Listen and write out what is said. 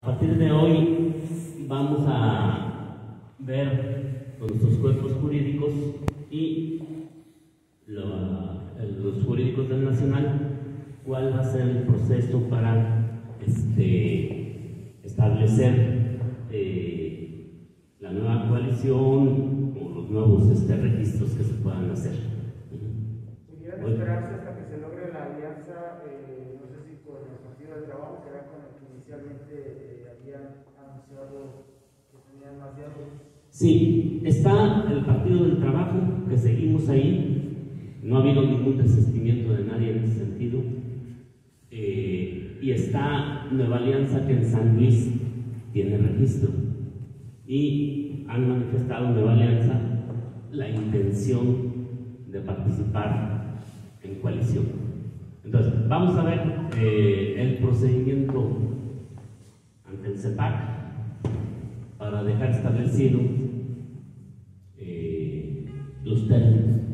A partir de hoy vamos a ver con nuestros cuerpos jurídicos y los jurídicos del Nacional cuál va a ser el proceso para establecer la nueva coalición o los nuevos registros que se puedan hacer. ¿Pudieran esperarse hasta que se logre la alianza, no sé si con el Partido del Trabajo, que era con el que inicialmente habían anunciado que tenían más diálogo? Sí, está el Partido del Trabajo, que seguimos ahí, no ha habido ningún desistimiento de nadie en ese sentido, y está Nueva Alianza, que en San Luis tiene registro, y han manifestado Nueva Alianza la intención de participar en coalición. Entonces, vamos a ver el procedimiento ante el CEPAC para dejar establecido los términos.